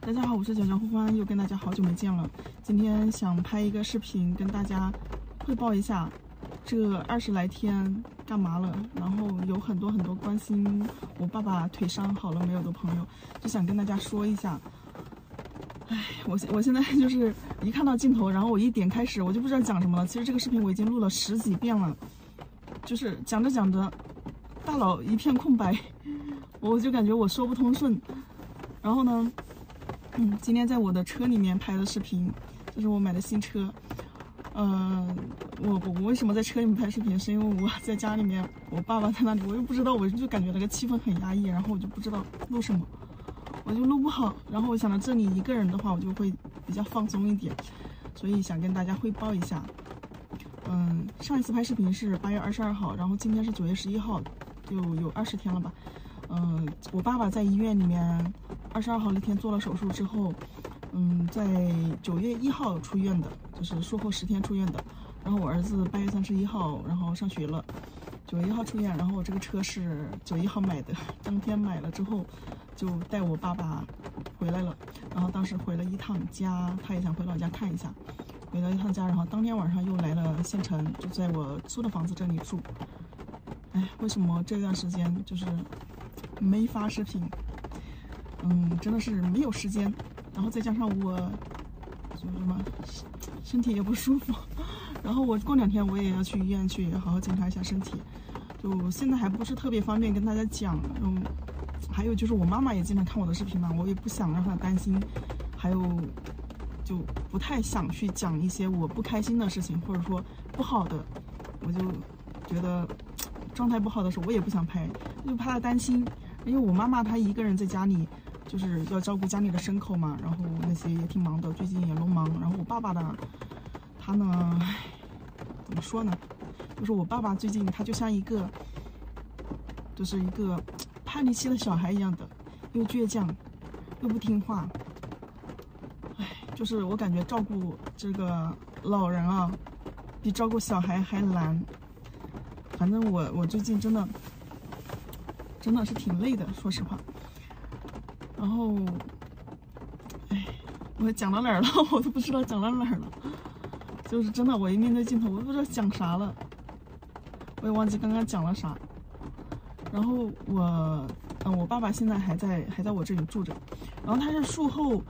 大家好，我是小小欢欢，又跟大家好久没见了。今天想拍一个视频，跟大家汇报一下这20来天干嘛了。然后有很多关心我爸爸腿伤好了没有的朋友，就想跟大家说一下。我现在就是一看到镜头，然后我一点开始，我就不知道讲什么了。其实这个视频我已经录了10几遍了，就是讲着讲着，大脑一片空白，我就感觉我说不通顺。然后呢，今天在我的车里面拍的视频，这是我买的新车。我为什么在车里面拍视频？是因为我在家里面，我爸爸在那里，我又不知道，我就感觉那个气氛很压抑，然后我就不知道录什么，我就录不好。然后我想到这里一个人的话，我就会比较放松一点，所以想跟大家汇报一下。上一次拍视频是8月22号，然后今天是9月11号，就有20天了吧。我爸爸在医院里面22号那天做了手术之后，在9月1号出院的，就是术后10天出院的。然后我儿子8月31号，然后上学了，9月1号出院。然后我这个车是9月1号买的，当天买了之后就带我爸爸回来了。然后当时回了一趟家，他也想回老家看一下，回了一趟家。然后当天晚上又来了县城，就在我租的房子这里住。为什么这段时间就是没发视频？真的是没有时间。然后再加上我就什么身体也不舒服，然后我过2天我也要去医院去好好检查一下身体。就现在还不是特别方便跟大家讲。还有就是我妈妈也经常看我的视频嘛，我也不想让她担心。还有就不太想去讲一些我不开心的事情，或者说不好的，我就觉得状态不好的时候我也不想拍，就怕她担心。因为我妈妈她一个人在家里，就是要照顾家里的牲口嘛，然后那些也挺忙的，最近也农忙。然后我爸爸呢，他呢，怎么说呢？就是我爸爸最近他就像一个叛逆期的小孩一样的，又倔强，又不听话。就是我感觉照顾这个老人啊，比照顾小孩还难。反正我最近真的是挺累的，说实话。然后，我讲到哪儿了？我都不知道讲到哪儿了。就是真的，我一面对镜头，我都不知道讲啥了，我也忘记刚刚讲了啥。然后我爸爸现在还在我这里住着。然后他是术后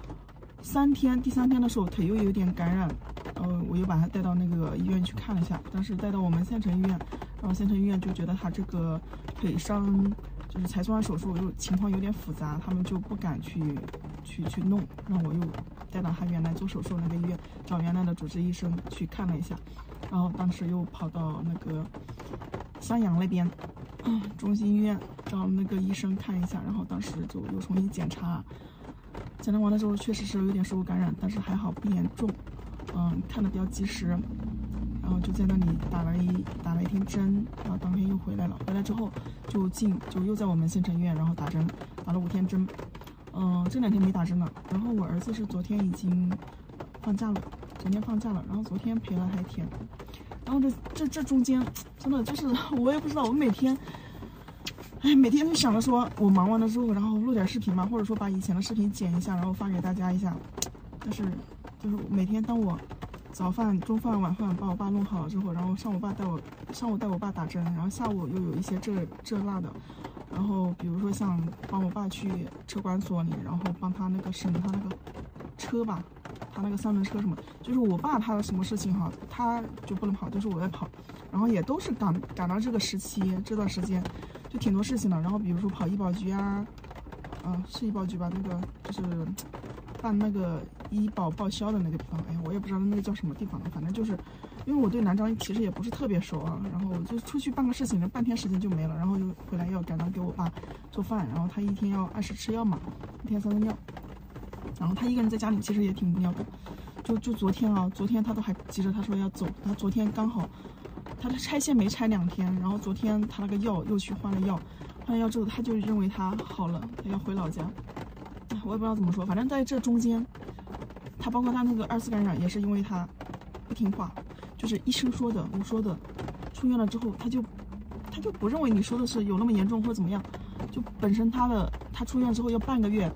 3天，第3天的时候腿又有点感染，我又把他带到那个医院去看了一下。当时带到我们县城医院，然后县城医院就觉得他这个腿伤就是才做完手术，又情况有点复杂，他们就不敢去弄。然后我又带到他原来做手术那个医院，找原来的主治医生去看了一下。然后当时又跑到那个襄阳那边中心医院找那个医生看一下，然后当时就又重新检查完了之后，确实是有点食物感染，但是还好不严重。看得比较及时。然后就在那里打了一天针，然后当天又回来了。回来之后就又在我们县城医院，然后打针，打了5天针。这2天没打针了。然后我儿子是昨天已经放假了，前天放假了，然后昨天陪了还天。然后这中间真的就是我也不知道，我每天就想着说我忙完了之后，然后录点视频嘛，或者说把以前的视频剪一下，然后发给大家一下。但是就是每天当我早饭、中饭、晚饭把我爸弄好了之后，然后上午带我爸打针，然后下午又有一些这那的。然后比如说像帮我爸去车管所里，然后帮他那个审他那个车吧，他那个3轮车什么，就是我爸他有什么事情哈，他就不能跑，就是我在跑。然后也都是赶到这个时期，这段时间就挺多事情的。然后比如说跑医保局啊，是医保局吧，那个就是办那个医保报销的那个地方，我也不知道那个叫什么地方了。反正就是因为我对南昌其实也不是特别熟啊，然后我就出去办个事情，半天时间就没了，然后就回来要赶到给我爸做饭，然后他一天要按时吃药嘛，1天3顿药。然后他一个人在家里其实也挺无聊的。就昨天他都还急着，他说要走。他昨天刚好他的拆线没拆2天，然后昨天他那个药又去换了药，之后他就认为他好了，他要回老家。我也不知道怎么说，反正在这中间，他包括他那个2次感染也是因为他不听话，就是医生说的我说的，出院了之后他就不认为你说的是有那么严重或者怎么样，就本身他出院之后要半个月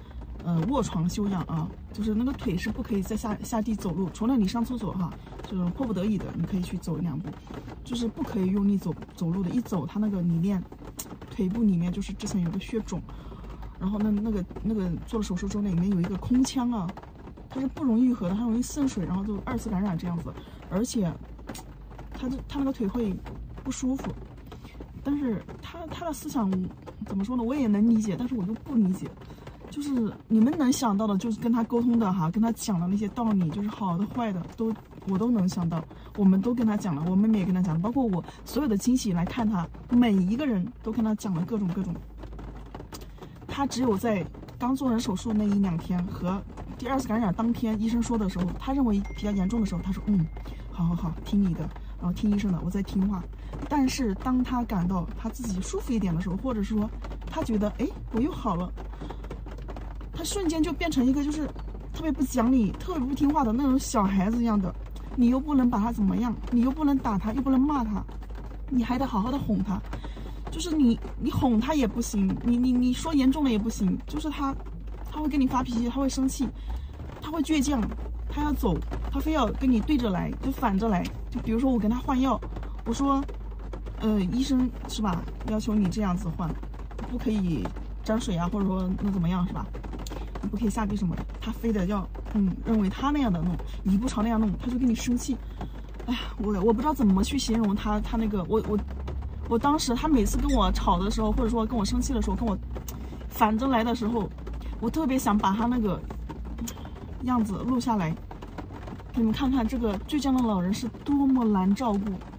卧床休养啊，就是那个腿是不可以再下地走路，除了你上厕所哈，就是迫不得已的，你可以去走2步，就是不可以用力走路的，一走它那个里面腿部里面就是之前有个血肿，然后那个做了手术之后，那里面有一个空腔啊，它是不容易愈合的，它容易渗水，然后就2次感染这样子，而且他那个腿会不舒服。但是他的思想怎么说呢？我也能理解，但是我就不理解。就是你们能想到的，就是跟他沟通的哈，跟他讲的那些道理，就是好的坏的我都能想到。我们都跟他讲了，我妹妹也跟他讲了，包括我所有的亲戚来看他，每一个人都跟他讲了各种。他只有在刚做完手术那1-2天和第2次感染当天，医生说的时候，他认为比较严重的时候，他说好，听你的，然后听医生的，我在听话。但是当他感到他自己舒服一点的时候，或者说他觉得我又好了，他瞬间就变成一个就是特别不讲理、特别不听话的那种小孩子一样的。你又不能把他怎么样，你又不能打他，又不能骂他，你还得好好的哄他。就是你哄他也不行，你说严重了也不行，就是他会跟你发脾气，他会生气，他会倔强，他要走，他非要跟你对着来，就反着来。就比如说我跟他换药，我说医生是吧，要求你这样子换，不可以沾水啊，或者说那怎么样是吧，你不可以下地什么的，他非得要认为他那样的弄，你不朝那样弄，他就跟你生气。哎呀，我不知道怎么去形容他那个我当时他每次跟我吵的时候，或者说跟我生气的时候，跟我反着来的时候，我特别想把他那个样子录下来，给你们看看这个倔强的老人是多么难照顾。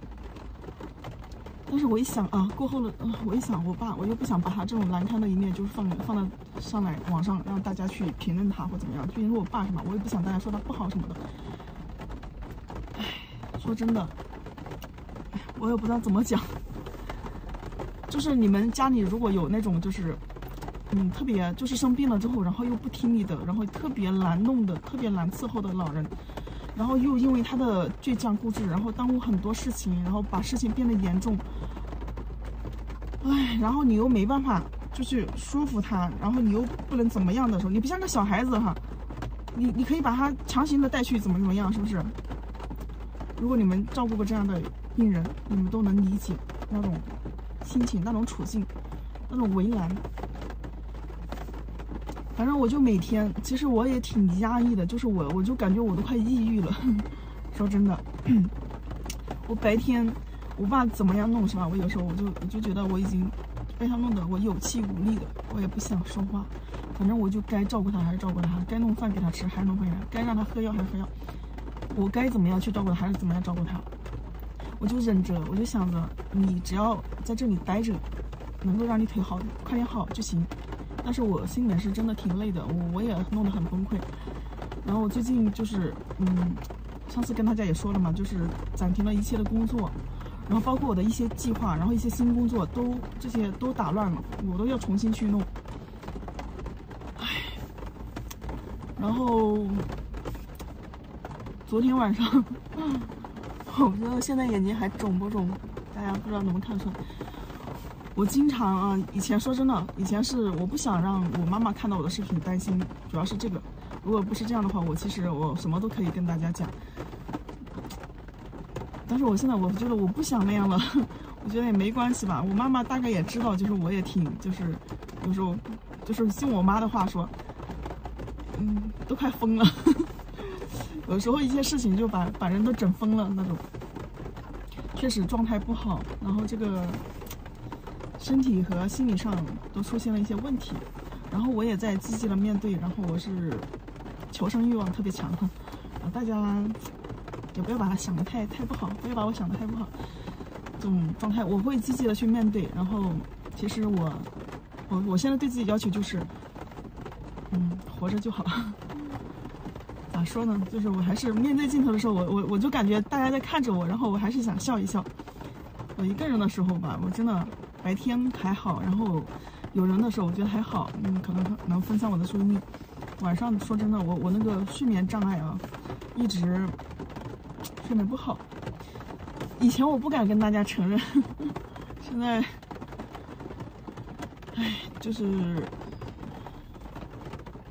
但是我一想啊，过后了，我一想我又不想把他这种难堪的一面就是放到上来网上让大家去评论他或怎么样，评论我爸是吧？我也不想大家说他不好什么的。唉，说真的，我也不知道怎么讲。就是你们家里如果有那种就是特别就是生病了之后，然后又不听你的，然后特别难弄的、特别难伺候的老人，然后又因为他的倔强固执，然后耽误很多事情，然后把事情变得严重，哎，然后你又没办法就去说服他，然后你又不能怎么样的时候，你不像个小孩子哈，你可以把他强行的带去怎么样，是不是？如果你们照顾过这样的病人，你们都能理解那种心情、那种处境、那种为难。反正我就每天，其实我也挺压抑的，就是我就感觉我都快抑郁了。说真的，我白天我爸怎么样弄是吧？我有时候我就觉得我已经被他弄得我有气无力的，我也不想说话。反正我就该照顾他还是照顾他，该弄饭给他吃还是弄饭给他，该让他喝药还是喝药。我该怎么样去照顾他还是怎么样照顾他，我就忍着，我就想着你只要在这里待着，能够让你腿好快点好就行。但是我心里面是真的挺累的，我也弄得很崩溃。然后我最近就是上次跟大家也说了嘛，就是暂停了一切的工作，然后包括我的一些计划，然后一些新工作这些都打乱了，我都要重新去弄。唉，然后昨天晚上我不知道现在眼睛还肿不肿，大家不知道能不能看出来。我经常啊，以前说真的，以前是我不想让我妈妈看到我的视频担心，主要是这个。如果不是这样的话，其实我什么都可以跟大家讲。但是我现在我觉得我不想那样了，我觉得也没关系吧。我妈妈大概也知道，就是我也挺就是有时候就是用我妈的话说，都快疯了。有时候一些事情就把人都整疯了那种，确实状态不好，然后这个身体和心理上都出现了一些问题，然后我也在积极的面对，然后我是求生欲望特别强，大家也不要把它想得太不好，不要把我想得太不好，这种状态我会积极的去面对。然后其实我现在对自己要求就是活着就好。咋说呢，就是我还是面对镜头的时候，我就感觉大家在看着我，然后我还是想笑一笑。我一个人的时候吧，我真的白天还好，然后有人的时候我觉得还好，可能分散我的注意力。晚上说真的，我那个睡眠障碍啊，一直睡眠不好。以前我不敢跟大家承认，现在，就是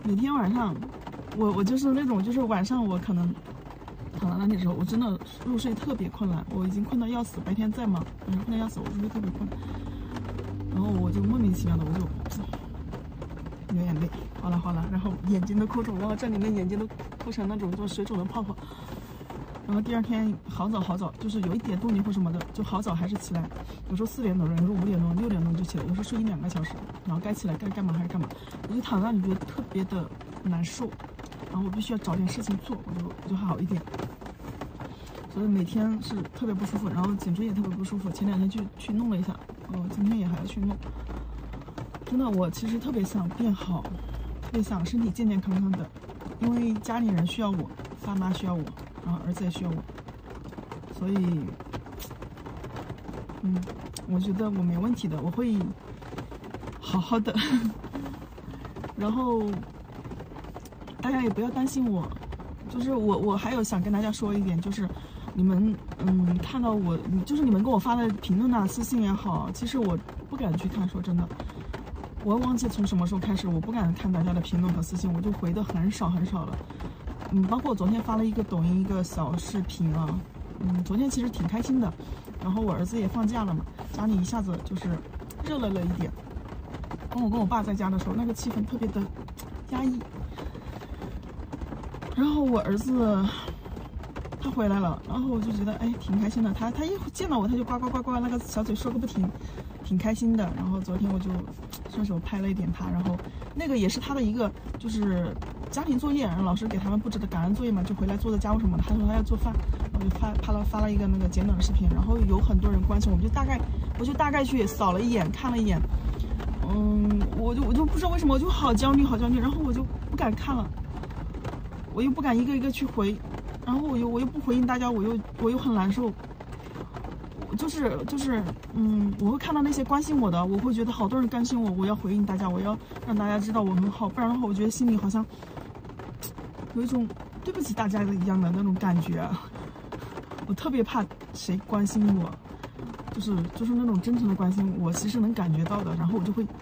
每天晚上，我就是那种，就是晚上我可能躺在那里的时候，我真的入睡特别困难，我已经困到要死，白天再忙，晚上困到要死，我入睡特别困难，然后我就莫名其妙的我就流眼泪，哗啦哗啦，然后眼睛都哭肿，然后这里面眼睛都哭成那种就是水肿的泡泡。然后第二天好早，就是有一点动静或什么的，就好早还是起来，有时候4点多，有时候5点钟、6点钟就起来，有时候睡1、2个小时，然后该起来该干嘛还是干嘛，我就躺在那里觉得特别的难受，然后我必须要找点事情做，我就好一点。所以每天是特别不舒服，然后颈椎也特别不舒服，前2天去弄了一下，今天也还要去弄。真的，我其实特别想变好，特别想身体健健康康的，因为家里人需要我，爸妈需要我。然后儿子也需要我，所以，我觉得我没问题的，我会好好的。然后大家也不要担心我，就是我还有想跟大家说一点，就是你们看到我，就是你们给我发的评论啊、私信也好，其实我不敢去看，说真的，我忘记从什么时候开始，我不敢看大家的评论和私信，我就回的很少了。包括我昨天发了一个抖音一个小视频啊，昨天其实挺开心的，然后我儿子也放假了嘛，家里一下子就是热闹了一点。我跟我爸在家的时候，那个气氛特别的压抑。然后我儿子他回来了，然后我就觉得挺开心的，他一见到我他就呱呱呱呱那个小嘴说个不停，挺开心的。然后昨天我就顺手拍了一点他，然后那个也是他的一个就是家庭作业，然后老师给他们布置的感恩作业嘛，就回来做的家务什么的。他说他要做饭，我就发了一个那个简短的视频，然后有很多人关心，我就大概去扫了一眼，看了一眼，我就不知道为什么我就好焦虑，然后我就不敢看了，我又不敢一个一个去回，然后我又不回应大家，我又很难受。就是我会看到那些关心我的，我会觉得好多人关心我，我要回应大家，我要让大家知道我很好，不然的话，我觉得心里好像有一种对不起大家的一样的那种感觉。我特别怕谁关心我，就是那种真诚的关心，我其实能感觉到的，然后我就会，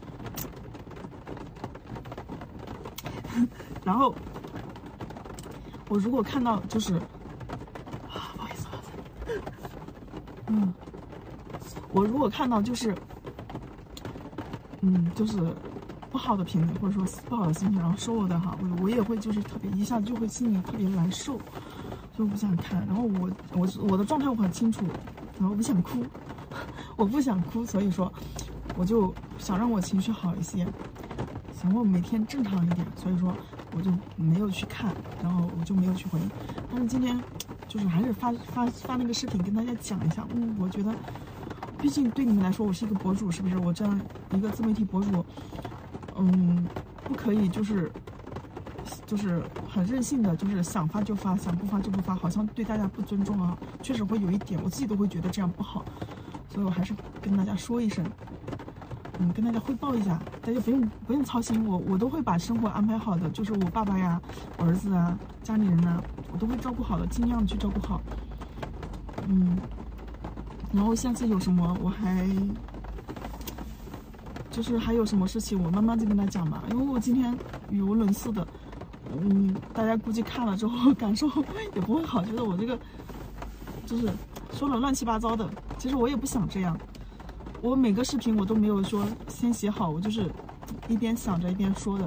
然后我如果看到就是不好意思。我如果看到就是不好的评论，或者说不好的心情，然后说我的哈，我也会就是特别一下子就会心里特别难受，就不想看。然后我的状态我很清楚，然后我不想哭，我不想哭，所以说我就想让我情绪好一些，想我每天正常一点，所以说我就没有去看，然后我就没有去回应。但是今天就是还是发那个视频跟大家讲一下，我觉得。毕竟对你们来说，我是一个博主，是不是？我这样一个自媒体博主，不可以就是很任性的，就是想发就发，想不发就不发，好像对大家不尊重啊。确实会有一点，我自己都会觉得这样不好，所以我还是跟大家说一声，跟大家汇报一下，大家不用操心，我都会把生活安排好的，就是我爸爸呀、我儿子啊、家里人啊，我都会照顾好的，尽量去照顾好，然后下次有什么，我还有什么事情，我慢慢再跟他讲吧。因为我今天语无伦次的，大家估计看了之后感受也不会好，觉得我这个就是说了乱七八糟的。其实我也不想这样，我每个视频我都没有说先写好，我就是一边想着一边说的。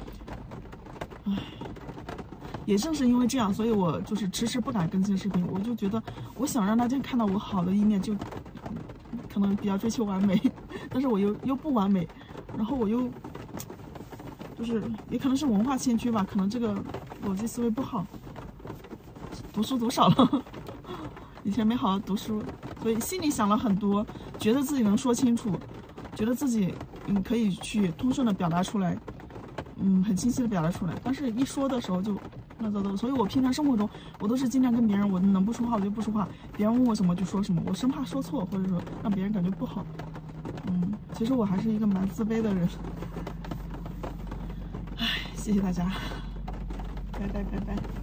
也正是因为这样，所以我就是迟迟不敢更新视频。我就觉得，我想让大家看到我好的一面，就可能比较追求完美，但是我又不完美，然后我又就是也可能是文化欠缺吧，可能这个逻辑思维不好，读书读少了，以前没好好读书，所以心里想了很多，觉得自己能说清楚，觉得自己可以去通顺的表达出来，很清晰的表达出来，但是一说的时候就乱糟糟。所以我平常生活中我都是尽量跟别人，我能不说话我就不说话，别人问我什么就说什么，我生怕说错或者说让别人感觉不好。其实我还是一个蛮自卑的人。谢谢大家，拜拜。